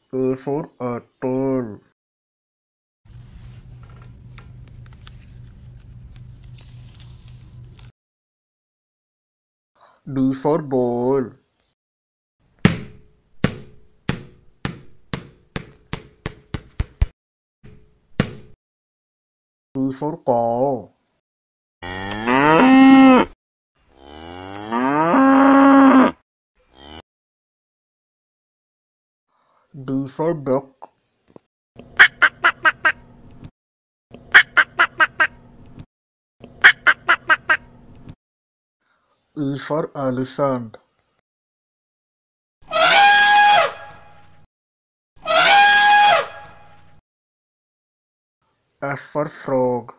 A for apple. B for ball. C for cow. D for duck. E for elephant. F for frog.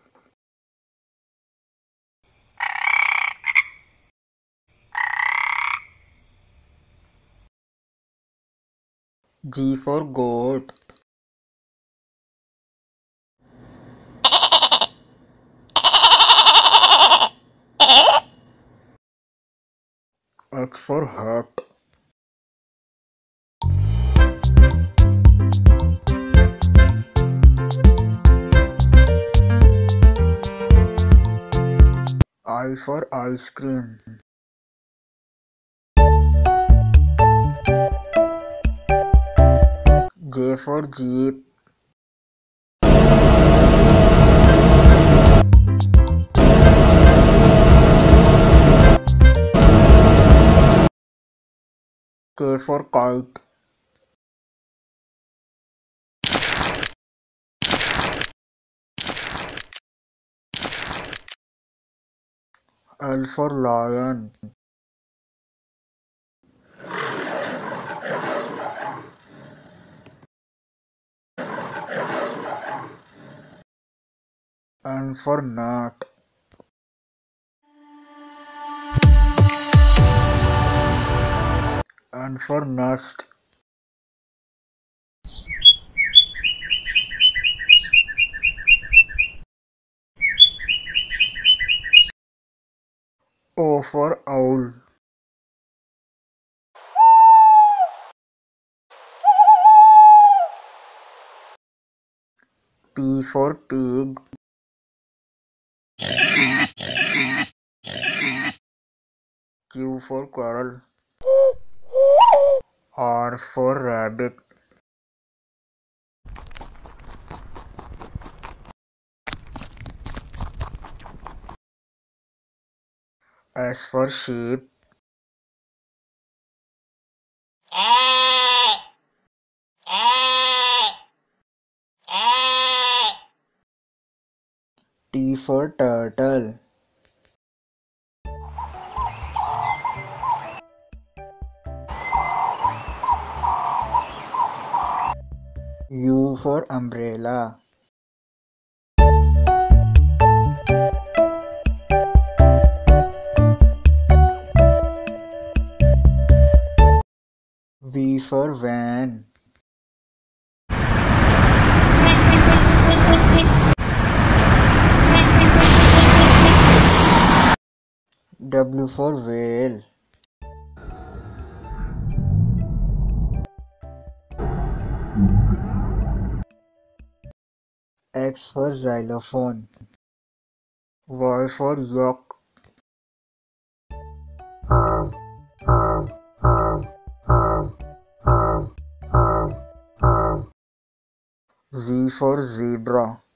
G for goat. H for hat. I for ice cream. J for jeep. K for kite. L for lion. N for nut. N for nest. O for owl. P for pig. Q for squirrel. R for rabbit. S for sheep. T for turtle. U for umbrella. V for van. W for whale. X for xylophone. Y for yak. Z for zebra.